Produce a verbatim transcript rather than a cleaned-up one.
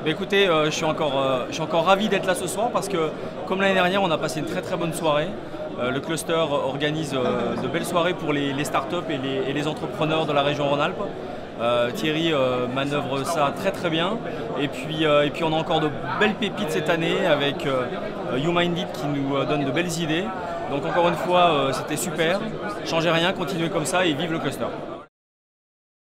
Bah écoutez, euh, je, suis encore, euh, je suis encore ravi d'être là ce soir parce que comme l'année dernière, on a passé une très très bonne soirée. Euh, le cluster organise euh, de belles soirées pour les, les startups et les, et les entrepreneurs de la région Rhône-Alpes. Euh, Thierry euh, manœuvre ça très très bien. Et puis, euh, et puis on a encore de belles pépites cette année avec euh, YouMinded qui nous euh, donne de belles idées. Donc encore une fois, euh, c'était super. Changez rien, continuez comme ça et vive le cluster.